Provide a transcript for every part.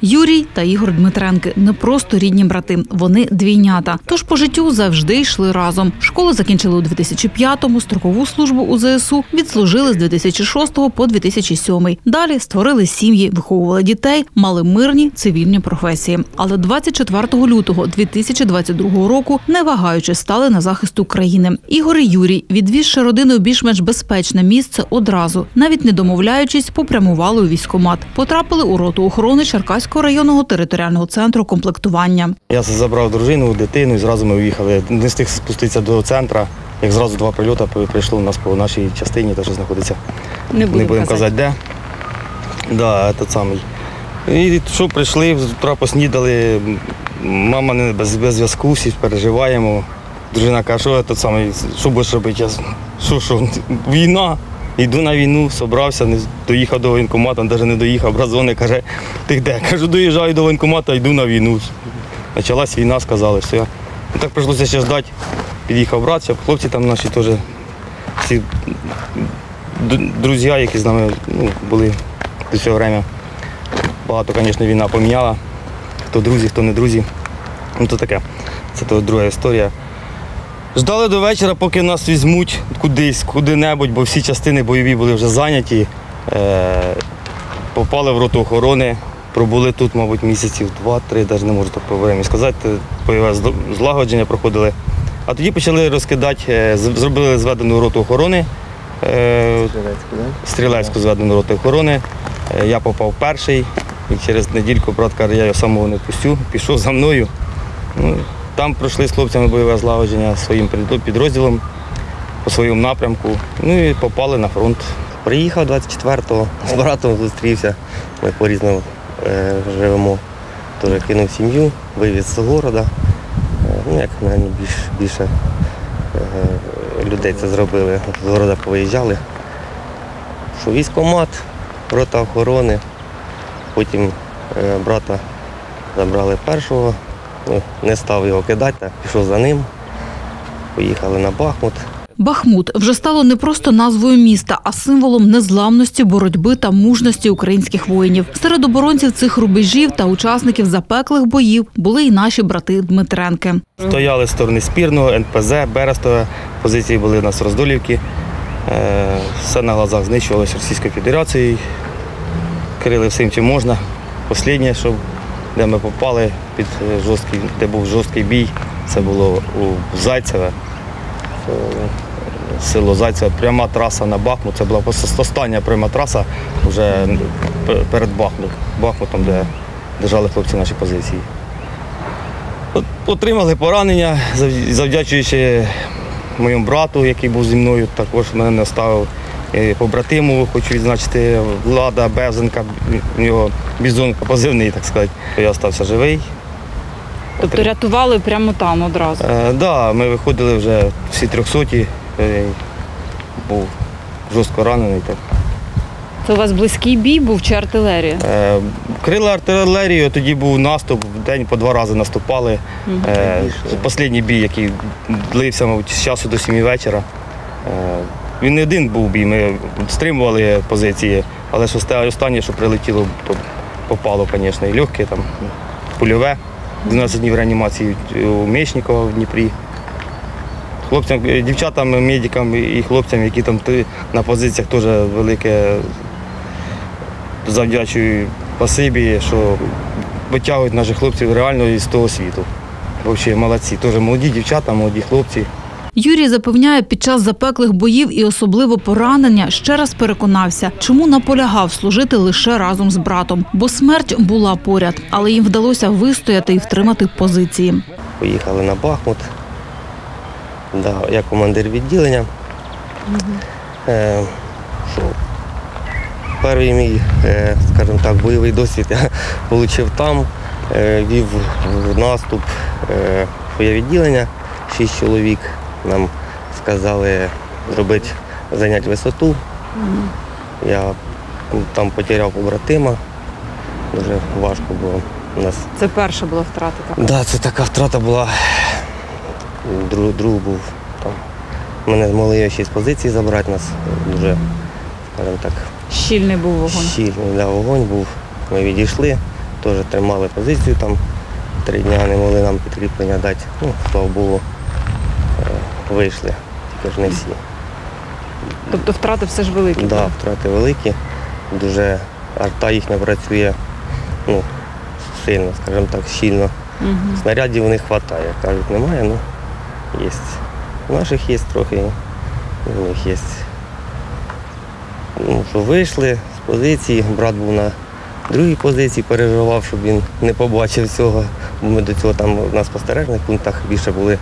Юрій та Ігор Дмитренки – не просто рідні брати, вони двійнята. Тож по життю завжди йшли разом. Школу закінчили у 2005-му, строкову службу у ЗСУ відслужили з 2006 по 2007. Далі створили сім'ї, виховували дітей, мали мирні цивільні професії. Але 24 лютого 2022 року, не вагаючи, стали на захист України. Ігор і Юрій, відвізши родину у більш-менш безпечне місце одразу, навіть не домовляючись, попрямували у військкомат. Потрапили у роту охорони Черкаського районного територіального центру комплектування. Я забрав дружину, дитину і зразу ми виїхали. Не встиг спуститися до центру, як зразу 2 прильоти прийшло у нас по нашій частині, те, що знаходиться. Не будемо казати, де. Да, той самий. І що прийшли, з утра поснідали, мама не без зв'язку, всі переживаємо. Дружина каже, що будеш робити? Що, війна? Йду на війну, зібрався, доїхав до воєнкомату, навіть не доїхав, брат дзвонить, каже, ти де? Кажу, доїжджаю до воєнкомату, йду на війну. Почалась війна, сказали, все. Так прийшлося ще ждати. Під'їхав брат, хлопці там наші теж, всі друзі, які з нами були до цього часу. Багато, звісно, війна поміняла. Хто друзі, хто не друзі. То таке, це то друга історія. Ждали до вечора, поки нас візьмуть кудись, куди-небудь, бо всі частини бойові були вже зайняті. Попали в роту охорони, пробули тут, мабуть, місяців 2-3, навіть не можу так по времени сказати. Бойове злагодження проходили. А тоді почали розкидати, зробили зведену роту охорони, стрілецьку зведену роту охорони. Я попав перший, і через недільку брат каже, я його самого не пустю, пішов за мною. Там пройшли з хлопцями бойове злагодження своїм підрозділом по своєму напрямку, і попали на фронт. Приїхав 24-го, з братом зустрівся, ми по-різному живемо. Теж кинув сім'ю, вивіз з міста. Як більше людей це зробили, з міста повиїжджали. Що військкомат, рота охорони, потім брата забрали першого. Не став його кидати, пішов за ним, поїхали на Бахмут. Бахмут вже стало не просто назвою міста, а символом незламності, боротьби та мужності українських воїнів. Серед оборонців цих рубежів та учасників запеклих боїв були і наші брати Дмитренки. Стояли з сторони Спірного, НПЗ, Берестове, позиції були у нас Роздолівки. Все на глазах знищувалося Російською Федерацією, крили всім, чим можна. Останнє, де ми попали, де був жорсткий бій, це було у Зайцеве, село Зайцеве, пряма траса на Бахмут. Це була остання пряма траса вже перед Бахмутом, де держали хлопці наші позиції. Отримали поранення, завдячуючи моєму брату, який був зі мною, також мене не оставив. Побратиму хочу відзначити Влада Безенка, у нього Бізонка позивний, так сказати. Я залишився живий. Тобто рятували прямо там одразу? Так, да, ми виходили вже всі 300-ті, був жорстко ранений. Так. Це у вас близький бій був чи артилерія? Крили артилерію, тоді був наступ, в день по 2 рази наступали. Останній бій, який длився, мабуть, з часу до 7 вечора. Він не один був бій, ми стримували позиції, але ж останнє, що прилетіло, то попало, звісно, і легке, там, польове. 12 днів реанімації у Мечникова в Дніпрі. Хлопцям, дівчатам, медикам і хлопцям, які там на позиціях, теж велике завдячую спасибі, що витягують наших хлопців реально із того світу. Взагалі молодці, теж молоді дівчата, молоді хлопці. Юрій запевняє, під час запеклих боїв і особливо поранення ще раз переконався, чому наполягав служити лише разом з братом. Бо смерть була поряд, але їм вдалося вистояти і втримати позиції. Поїхали на Бахмут, я командир відділення. Перший мій, скажімо так, бойовий досвід я отримав там, вів в наступ своє відділення, 6 чоловік. Нам сказали зайняти висоту. Я там потеряв побратима, дуже важко було у нас. Це перша була втрата? Так, да, це така втрата була. Друг був там. Мене змогли його ще з позиції забрати, нас дуже, скажімо так. Щільний був вогонь? Щільний, да, вогонь був. Ми відійшли, теж тримали позицію там. 3 дні не могли нам підкріплення дати. Ну, слава Богу, вийшли, тільки ж не всі. Тобто втрати все ж великі? Так, да, втрати великі. Дуже арта їхня працює сильно, скажімо так, щільно. Снарядів у них вистачає. Кажуть, немає, але є. У наших є трохи, у них є. Що вийшли з позиції, брат був на другій позиції, переживав, щоб він не побачив цього. Ми до цього там на спостережних пунктах більше були.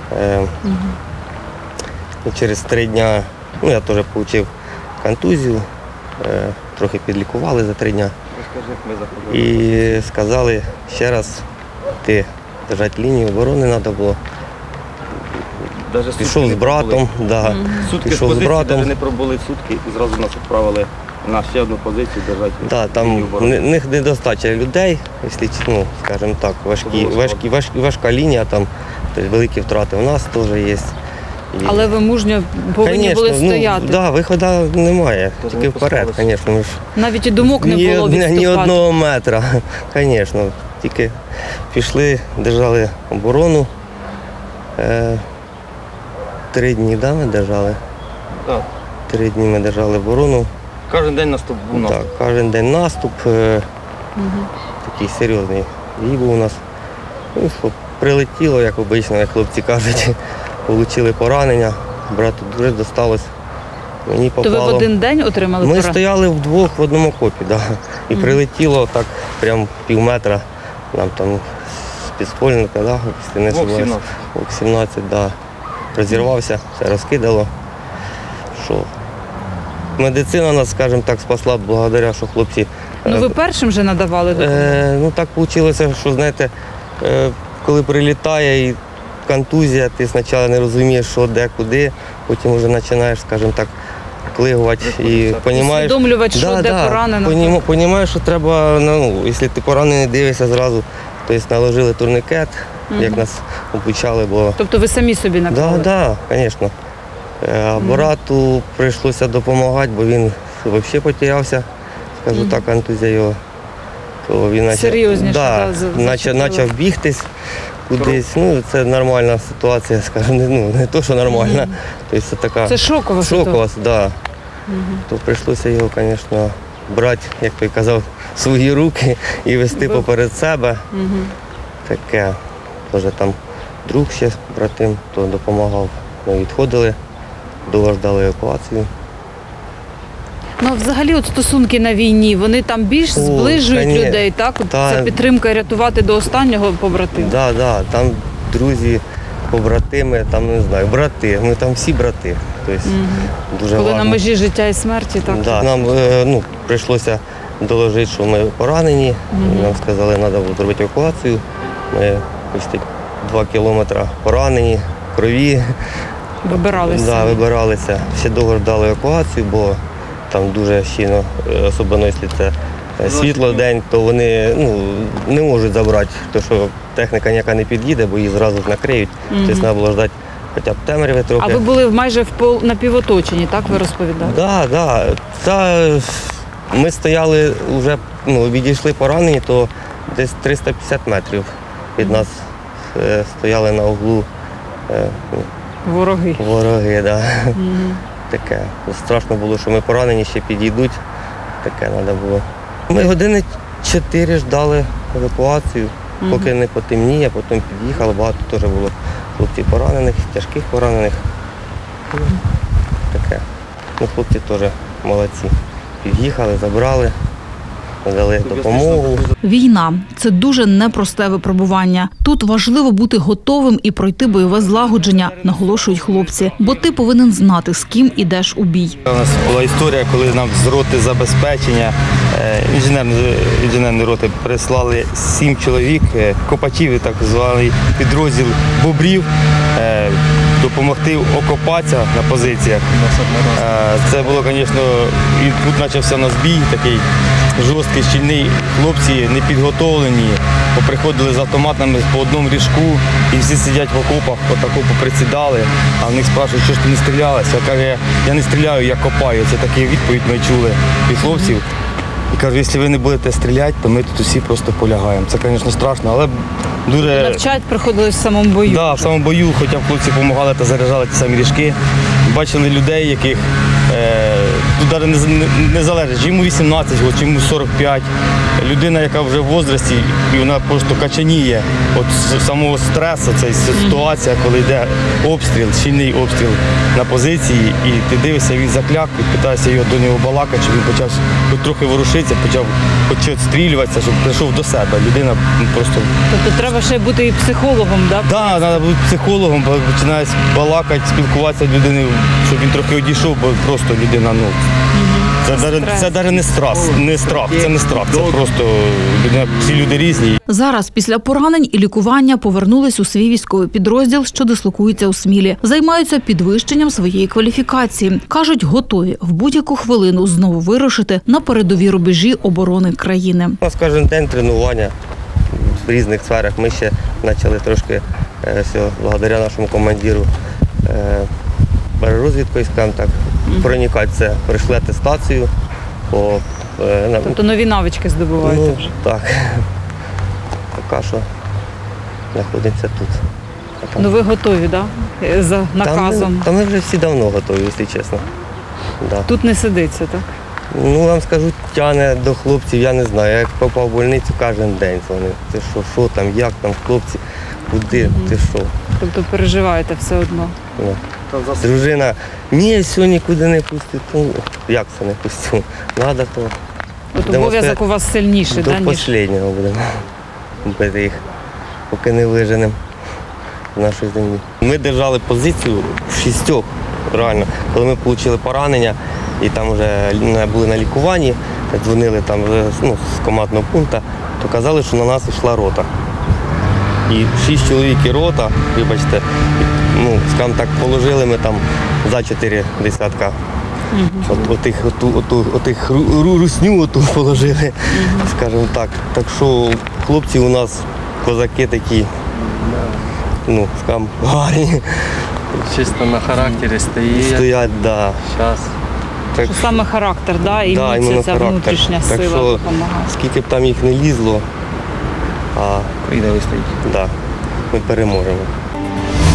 І через 3 дні я теж отримав контузію, трохи підлікували за 3 дні. І сказали ще раз, ти держати лінію оборони треба було. Пішов з братом, Сутки з позиції, навіть не пробули сутки, і зразу нас відправили на ще одну позицію держати. Так, там в них недостача людей, якщо, скажімо так, важка лінія, там великі втрати у нас теж є. Але ви мужньо повинні були стояти. Так, виходу немає, тільки вперед, звісно. Навіть і думок не було відступати. Ні одного метра, звісно. Тільки пішли, держали оборону. 3 дні, ми держали? Так. 3 дні ми держали оборону. Кожен день наступ був наступ. Так, кожен день наступ. Такий серйозний бій був у нас. Прилетіло, як обично, як хлопці кажуть. Отримали поранення, брату дуже досталось. Мені попало. То ви в один день отримали поранення? Ми стояли вдвох в одному окопі, і прилетіло так прям пів метра, нам там з підствольника, Вок 17, розірвався, все розкидало. Медицина нас, скажімо так, спасла благодаря, що хлопці... Ви першим вже надавали допомогу? Так вийшло, що, знаєте, коли прилітає і контузія, ти спочатку не розумієш, що, де, куди, потім вже починаєш, скажімо так, клигувати і розумієш... Усвідомлювати, що де поранено. Розумієш, що треба, якщо ти поранений, дивишся зразу, тобто наложили турнікет, як нас обучали, бо... Тобто ви самі собі наклали? Так, звісно. Брату прийшлося допомагати, бо він взагалі потерявся, скажу так, контузія його. Серйозніше, почав бігтись кудись. Це нормальна ситуація, скажімо, не то, що нормальна. Це така це шокова ситуація. Так. То прийшлося його, звісно, брати, як той казав, в свої руки і вести поперед себе. Таке. Теж там друг ще, братим, то допомагав. Ми відходили, довго ждали евакуацію. Взагалі стосунки на війні, вони там більш зближують людей, так? Ця підтримка рятувати до останнього побратимів? Так, там друзі, побратими, там, не знаю, брати, ми там всі брати. Дуже коли на межі життя і смерті, так? Да. Нам прийшлося доложити, що ми поранені, нам сказали, що треба зробити евакуацію. Ми почти 2 кілометри поранені, в крові. Вибиралися? Так, вибиралися. Ще довго ждали евакуацію, бо там дуже щільно, особливо якщо це світло день, то вони не можуть забрати, тому що техніка ніяка не під'їде, бо її зразу накриють. Тобто треба було ждати хоча б темряви трохи. А ви були майже напівоточені, так ви розповідали? Так. Ми стояли, вже відійшли поранені, то десь 350 метрів від нас стояли на углу. Вороги. Вороги, так. Таке. Страшно було, що ми поранені, ще підійдуть. Таке треба було. Ми години 4 ждали евакуацію, поки не потемніє, потім під'їхали, багато теж було хлопців поранених, тяжких поранених. Таке. Хлопці теж молодці. Під'їхали, забрали, надали допомогу. Війна – це дуже непросте випробування. Тут важливо бути готовим і пройти бойове злагодження, наголошують хлопці. Бо ти повинен знати, з ким ідеш у бій. У нас була історія, коли нам з роти забезпечення, інженерної роти прислали 7 чоловік, копачів, так званий підрозділ бобрів, допомогти окопатися на позиціях. Це було, звісно, і тут почався у нас бій такий жорсткий, щільний. Хлопці не підготовлені, поприходили з автоматами по одному ріжку і всі сидять в окопах, отако поприсідали, а в них спрашують, що ж ти не стрілялася. Я кажу, я не стріляю, я копаю. Це таку відповідь ми чули від хлопців. І кажу, якщо ви не будете стріляти, то ми тут усі просто полягаємо. Це, звісно, страшно, але дуже... Навчать приходилось в самому бою. Так, в самому бою, хоча б хлопці допомагали та заряджали ті самі ріжки. Бачили людей, яких тут навіть не залежить, чи йому 18 років, чи йому 45. Людина, яка вже в возрасті, і вона просто качаніє від самого стресу, це ситуація, коли йде обстріл, щільний обстріл на позиції, і ти дивишся, він закляк, і питаєшся його до нього балакати, щоб він почав хоч трохи ворушитися, почав хоч відстрілюватися, щоб прийшов до себе. Людина просто... Тобто треба ще бути і психологом, так? Так, треба бути психологом, починає балакати, спілкуватися з людиною, щоб він трохи одійшов, бо просто людина, ну, це навіть не страх, це не страх, це просто людина, всі люди різні. Зараз після поранень і лікування повернулись у свій військовий підрозділ, що дислокується у Смілі. Займаються підвищенням своєї кваліфікації. Кажуть, готові в будь-яку хвилину знову вирушити на передові рубежі оборони країни. У нас кожен день тренування в різних сферах. Ми ще почали трошки, благодаря нашому командиру, розвідкою, скажімо так, проникати це, пройшли атестацію. Тобто нові навички здобуваєте вже? Так. Поки що знаходимося тут. Ну ви готові, так? Да? За наказом? Та ми вже всі давно готові, якщо чесно. Да. Тут не сидиться, так? Ну, вам скажу, тягне до хлопців, я не знаю. Я як попав в больницю, кожен день дзвонив. Ти що там, як там, хлопці, куди, ти що? Тобто переживаєте все одно? Ну. Дружина, ні, все, нікуди не пустить. Ну, як це не пустив? Надо то. От обов'язок у вас сильніший, до да, ніж? останнього будемо бити їх, поки не виженемо в нашій землі. Ми держали позицію в 6, реально. Коли ми отримали поранення і там вже були на лікуванні, дзвонили там з командного пункту, то казали, що на нас йшла рота. І 6 чоловік і рота, вибачте, скажімо так, положили ми там за 4 десятка. Отих русню положили, скажімо так. Так що хлопці у нас козаки такі, скажімо, гарні. Чисто на характері Стоять, так. Що саме характер, да? І міця ця внутрішня сила допомагає. Скільки б там їх не лізло, Україна вистоїть. ми переможемо.